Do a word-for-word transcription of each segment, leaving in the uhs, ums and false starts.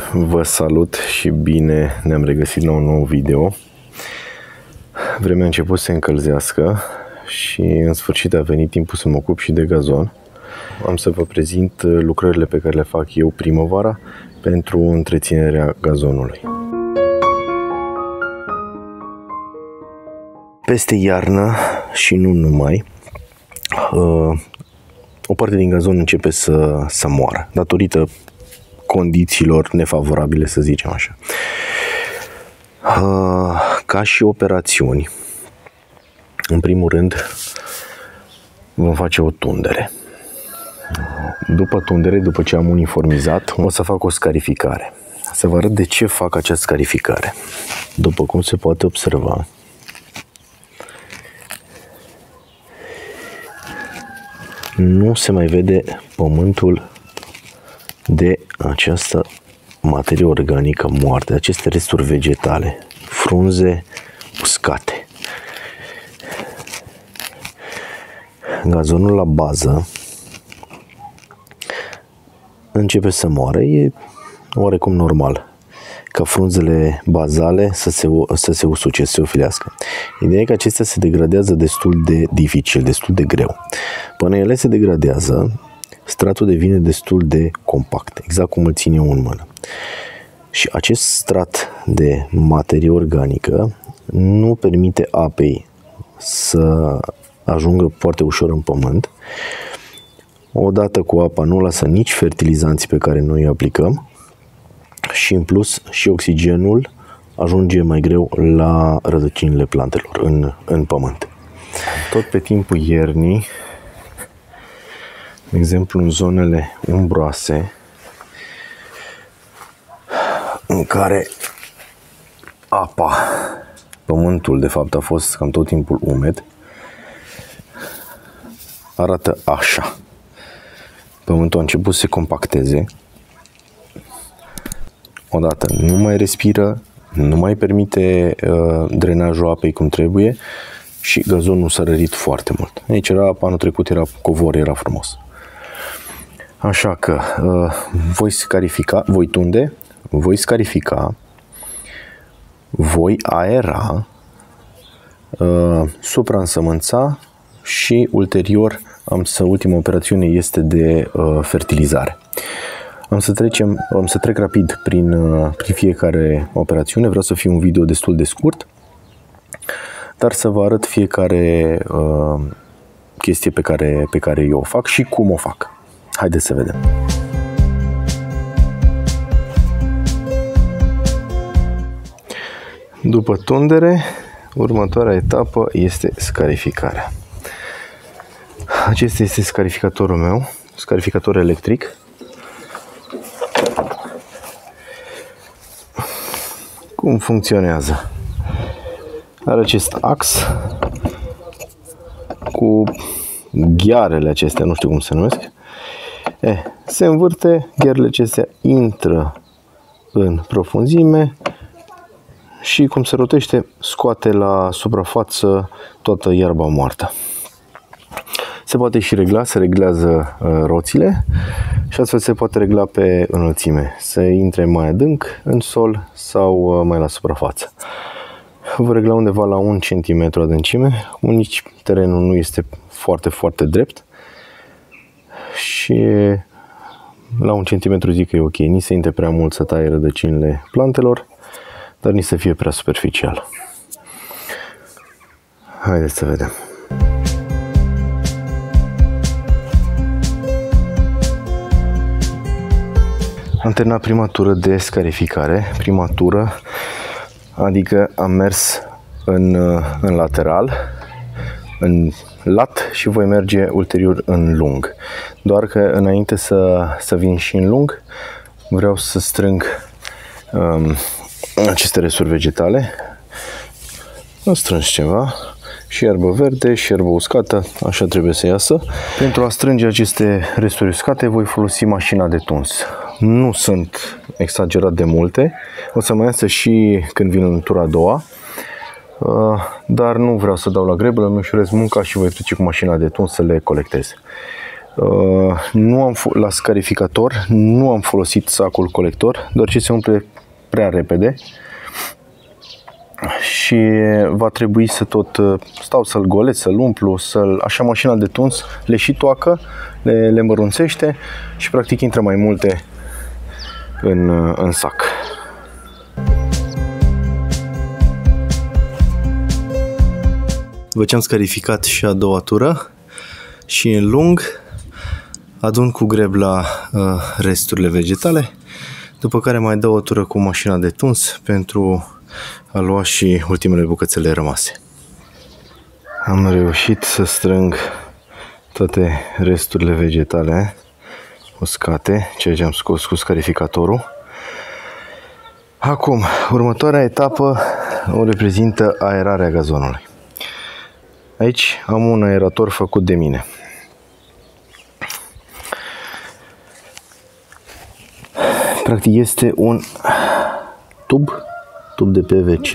Vă salut și bine ne-am regăsit la un nou video. Vremea a început să se încălzească și în sfârșit a venit timpul să mă ocup și de gazon. Am să vă prezint lucrările pe care le fac eu primăvara pentru întreținerea gazonului. Peste iarnă și nu numai, o parte din gazon începe să, să moară datorită condițiilor nefavorabile, să zicem așa. Ca și operațiuni, în primul rând vom face o tundere. După tundere, după ce am uniformizat, o să fac o scarificare. Să vă arăt de ce fac această scarificare. După cum se poate observa, nu se mai vede pământul de această materie organică moartă, aceste resturi vegetale, frunze uscate. Gazonul la bază începe să moară, e oarecum normal ca frunzele bazale să se, să se usuce, să se ofilească. Ideea e că acestea se degradează destul de dificil, destul de greu. Până ele se degradează, stratul devine destul de compact, exact cum îl țin eu în mână. Și acest strat de materie organică nu permite apei să ajungă foarte ușor în pământ. Odată cu apa nu lasă nici fertilizanții pe care noi îi aplicăm și în plus și oxigenul ajunge mai greu la rădăcinile plantelor în, în pământ. Tot pe timpul iernii, de exemplu în zonele umbroase, în care apa, pământul de fapt a fost cam tot timpul umed, arată așa. Pământul a început să se compacteze. Odată nu mai respiră, nu mai permite uh, drenajul apei cum trebuie și gazonul s-a rărit foarte mult. Aici era apa, anul trecut era covor, era frumos. Așa că uh, voi scarifica, voi tunde, voi scarifica, voi aera, uh, supraînsămânța și ulterior am să, ultima operațiune este de uh, fertilizare. Am să trecem, am să trec rapid prin, uh, prin fiecare operațiune, vreau să fie un video destul de scurt, dar să vă arăt fiecare uh, chestie pe care, pe care eu o fac și cum o fac. Haideți să vedem. După tundere, următoarea etapă este scarificarea. Acesta este scarificatorul meu, scarificator electric. Cum funcționează? Are acest ax cu ghearele acestea, nu știu cum se numesc. Eh, se învârte, ghearele acestea intră în profunzime și cum se rotește, scoate la suprafață toată iarba moartă. Se poate și regla, se reglează uh, roțile și astfel se poate regla pe înălțime, să intre mai adânc în sol sau uh, mai la suprafață. Vă regla undeva la un centimetru adâncime, nici terenul nu este foarte, foarte drept și la un centimetru zic că e ok, nici să intre prea mult să taie rădăcinile plantelor, dar nici să fie prea superficial. Haideți să vedem. Am terminat prima tură de scarificare, prima tură, adică am mers în, în lateral, în lat și voi merge ulterior în lung. Doar că înainte să, să vin și în lung, vreau să strâng um, aceste resturi vegetale. Am strâns ceva, și iarbă verde, și iarbă uscată, așa trebuie să iasă. Pentru a strânge aceste resturi uscate voi folosi mașina de tuns. Nu sunt exagerat de multe, o să mai iasă și când vin în tura a doua, dar nu vreau să dau la greblă, îmi ușurez munca și voi trece cu mașina de tuns să le colectez. Nu am, la scarificator nu am folosit sacul colector, deoarece se umple prea repede și va trebui să tot stau să-l golesc, să-l umplu, să-l, așa mașina de tuns le și toacă, le, le mărunțește și practic intră mai multe în, în sac. După ce am scarificat și a doua tură și în lung, adun cu grebla uh, resturile vegetale, după care mai dau o tură cu mașina de tuns pentru a lua și ultimele bucățele rămase. Am reușit să strâng toate resturile vegetale uscate, ceea ce am scos cu scarificatorul. Acum, următoarea etapă o reprezintă aerarea gazonului. Aici am un aerator făcut de mine. Practic este un tub, tub de P V C,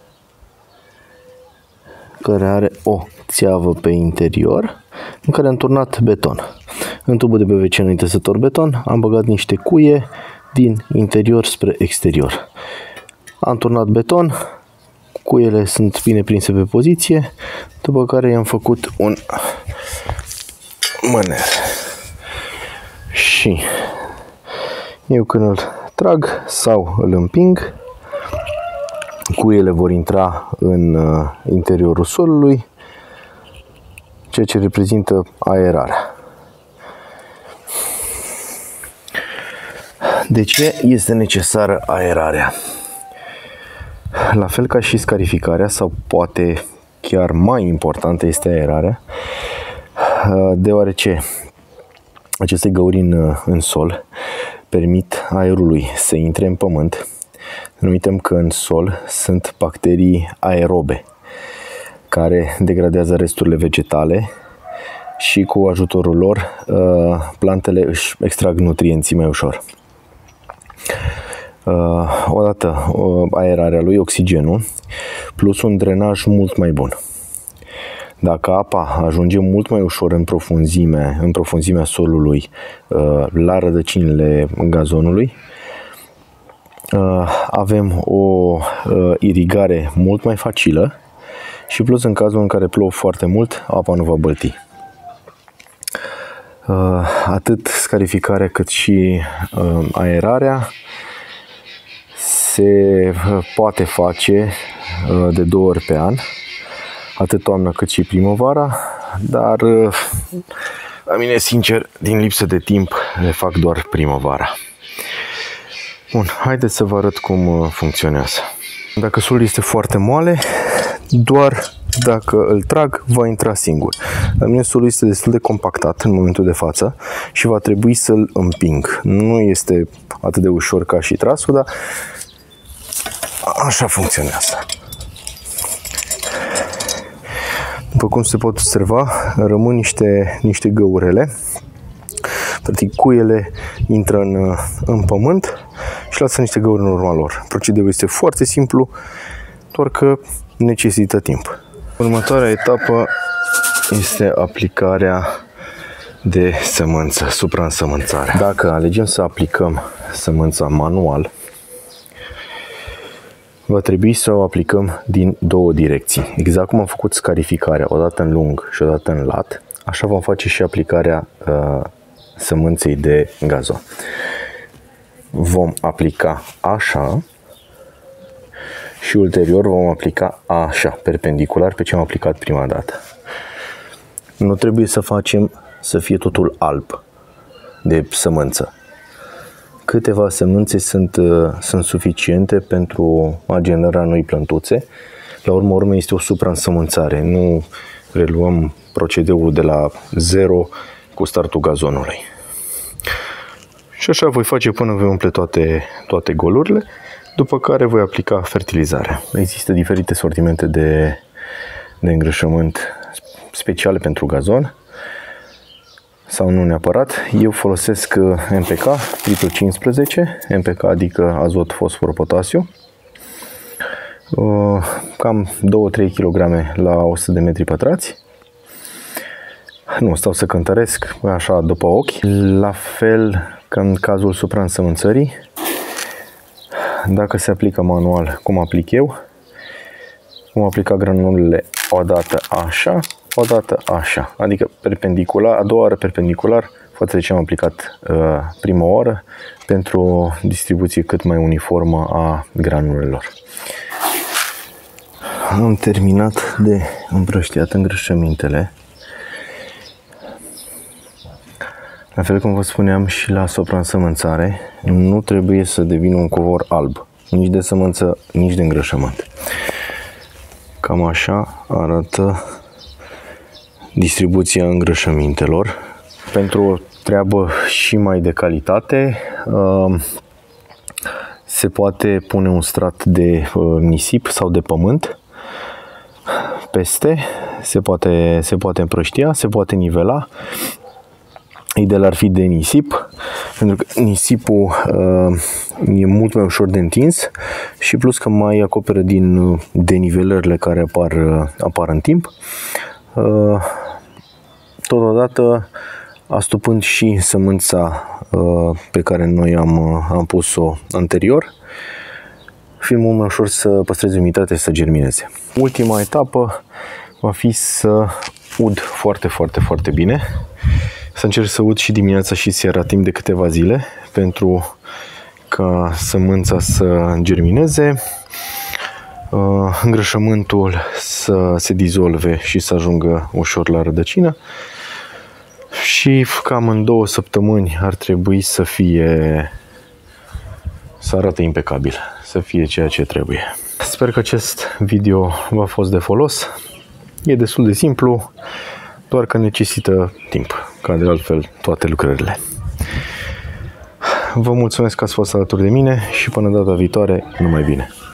care are o țeavă pe interior în care am turnat beton. În tubul de P V C înitesător beton am băgat niște cuie din interior spre exterior. Am turnat beton, cuiele sunt bine prinse pe poziție, după care i-am făcut un mâner. Și eu când îl trag sau îl împing, cuiele vor intra în interiorul solului, ceea ce reprezintă aerarea. De ce este necesară aerarea? La fel ca și scarificarea, sau poate chiar mai importantă este aerarea, deoarece aceste găuri în, în sol permit aerului să intre în pământ. Nu uităm că în sol sunt bacterii aerobe care degradează resturile vegetale și cu ajutorul lor plantele își extrag nutrienții mai ușor. Odată aerarea lui, oxigenul, plus un drenaj mult mai bun. Dacă apa ajunge mult mai ușor în profunzime, în profunzimea solului, la rădăcinile gazonului, avem o irigare mult mai facilă și plus în cazul în care plouă foarte mult, apa nu va bălti. Atât scarificarea cât și aerarea se poate face de două ori pe an, atât toamna cât și primăvara, dar la mine, sincer, din lipsă de timp, le fac doar primăvara. Bun, haideți să vă arăt cum funcționează. Dacă solul este foarte moale, doar dacă îl trag, va intra singur. La mine solul este destul de compactat în momentul de față și va trebui să-l împing. Nu este atât de ușor ca și trasul, dar așa funcționează. După cum se pot observa, rămân niște, niște găurele. Practic, cuiele intră în, în pământ și lasă niște găuri în urma lor. Procedeul este foarte simplu, doar că necesită timp. Următoarea etapă este aplicarea de sămânță, supraînsămânțarea. Dacă alegem să aplicăm sămânța manual, va trebui să o aplicăm din două direcții. Exact cum am făcut scarificarea, o dată în lung și o dată în lat, așa vom face și aplicarea uh, sămânței de gazon. Vom aplica așa și ulterior vom aplica așa, perpendicular pe ce am aplicat prima dată. Nu trebuie să facem să fie totul alb de sămânță. Câteva semânțe sunt, sunt suficiente pentru a genera noi plântuțe. La urmă urmei este o supraînsămânțare. Nu reluăm procedeul de la zero cu startul gazonului. Și așa voi face până voi umple toate, toate golurile, după care voi aplica fertilizarea. Există diferite sortimente de, de îngrășământ speciale pentru gazon, sau nu neapărat. Eu folosesc M P K triple cincisprezece, M P K adică azot, fosfor, potasiu, cam două trei kilograme la o sută de metri pătrați. Nu stau să cântăresc așa după ochi. La fel ca în cazul supraînsămânțării, dacă se aplică manual, cum aplic eu, cum aplica granulele odată așa, odată așa, adică perpendicular, a doua oară perpendicular față de ce am aplicat uh, prima oară, pentru o distribuție cât mai uniformă a granulelor. Am terminat de împrăștiat îngrășămintele. La fel cum vă spuneam și la supraînsămânțare, nu trebuie să devină un covor alb, nici de sămânță, nici de îngrășământ. Cam așa arată distribuția îngrășămintelor. Pentru o treabă și mai de calitate, se poate pune un strat de nisip sau de pământ peste, se poate, se poate împrăștia, se poate nivela. Ideal ar fi de nisip, pentru că nisipul uh, e mult mai ușor de întins și plus că mai acoperă din denivelările care apar, apar în timp. Uh, totodată astupând și sămânța uh, pe care noi am, am pus-o anterior, fi mult mai ușor să păstreze umiditatea și să germineze. Ultima etapă va fi să ud foarte, foarte, foarte bine. Să încerc să ud și dimineața și seara timp de câteva zile pentru ca sămânța să germineze, îngrășământul să se dizolve și să ajungă ușor la rădăcină și cam în două săptămâni ar trebui să fie, să arate impecabil, să fie ceea ce trebuie. Sper că acest video v-a fost de folos. E destul de simplu, doar că necesită timp, ca de altfel toate lucrările. Vă mulțumesc că ați fost alături de mine și până data viitoare, numai bine!